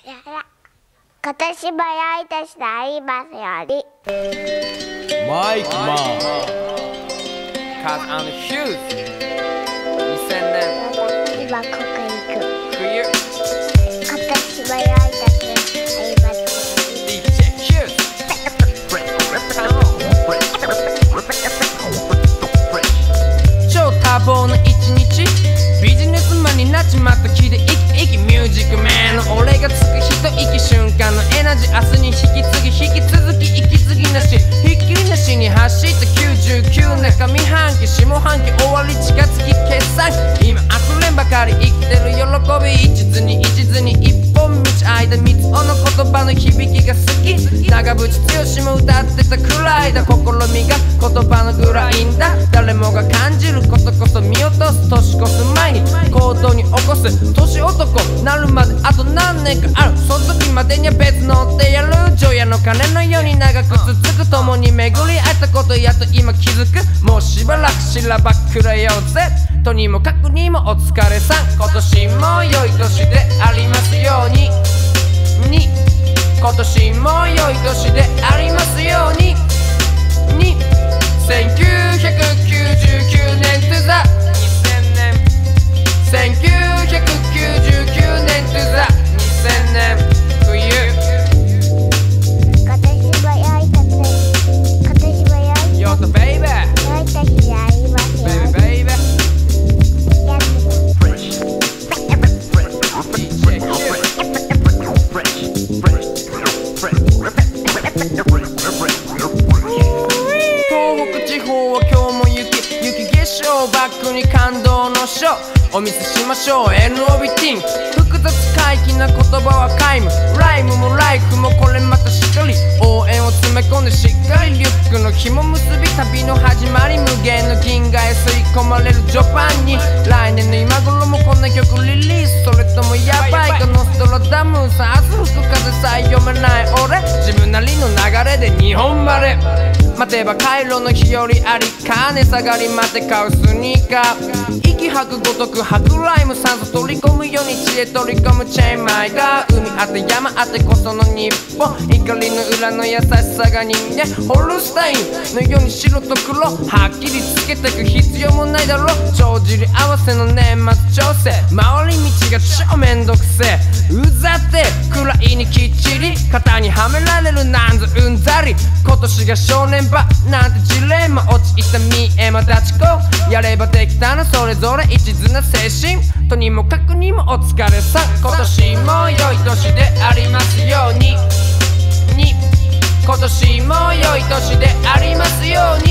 今年も良い年でありますように。 マイクマンカズ&ヒューズ2000年今ここ行く。 冬今年も良い年でありますように。 DJ ヒューズ超多忙な一日、ビジネスマンになっちまった気で生きミュージックメンの俺がつく一息瞬間のエナジー、明日に引き続き息継ぎなしひっきりなしに走った99年上半期下半期終わり近づき決算、今溢れんばかり生きてる喜び、一途に一本道間三つおの言葉の響きが好き、長渕剛も歌ってたくらいだ、試みが言葉のグラインだ、誰もが感じることこそ見落とす、年越す前に行動に起こす、年男なるまであと何年かある、その時までには別のってやる、除夜の鐘のように長く続く、共に巡り会えたことやっと今気づく、もうしばらくしらばっくれようぜ、とにもかくにもお疲れさん、今年も良い年でありますように、今年も良い年でありますように、1999年 to the 2000年、1999年 to the 2000年冬。 今年も良い年、今年も良いヨートベイベー良い年でありますように。 ベイベー東北地方は今日も雪化粧バックに感動のショーお見せしましょう NOB ティン複雑怪奇な言葉は皆無ライムもライフもこれまたしっかり応援を詰め込んでしっかりリュックの紐結び旅の始まり無限の銀河へ吸い込まれるジョパンに来年の今頃もこんな曲リリースそれともやばいかノストラダムさ明日吹く風さえ読めない俺自分なりの流れで日本晴れ待てば回路の日よりありか値下がり待て買うスニーカー息吐くごとく吐くライム酸素取り込むように知恵取り込むチェーンマイが海あって山あってこその日本怒りの裏の優しさが人間ホルスタインのように白と黒はっきりつけてく必要もないだろ帳尻合わせの年末調整回り道が超めんどくせえうざってくらいにきっちり肩にはめられるなんぞうんざり今年が正念場なんてジレンマ落ちた見えま立ちこやればできたのそれぞれ一途な精神とにもかくにもお疲れさ今年も良い年でありますように今年も良い年でありますように